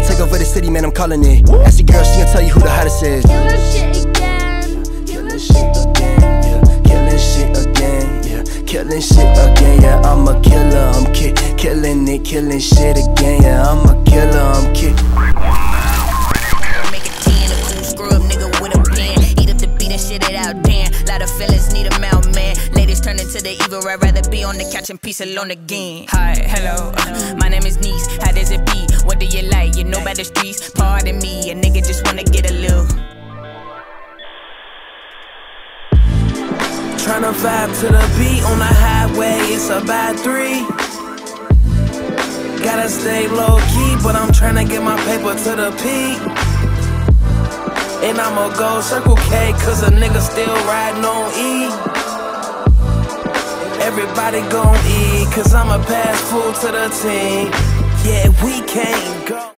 tryna take over the city, man, I'm calling it. Ask the girl, she can tell you who the hottest is. Killing shit again. Killing shit again, yeah. Killing shit again, yeah. Killing shit again, yeah. I'm a killer, I'm killing it, killing shit again, yeah. I'm a killer, I'm Make a 10, a cool screw up nigga with a pen. Eat up the beat and shit it out, damn. Lot of fellas need a mouth, man. Ladies turn into the evil, I'd rather be on the couch and peace alone again. Hi, hello, my name is Niece. How does it be? What do you like? You know about the streets? Pardon me, a nigga just wanna get a little. Tryna vibe to the beat on the highway, it's about 3. Gotta stay low key, but I'm tryna get my paper to the peak. And I'ma go Circle K, cause a nigga still riding on E. Everybody gon' eat, cause I'ma pass food to the team. Yeah, we can't go.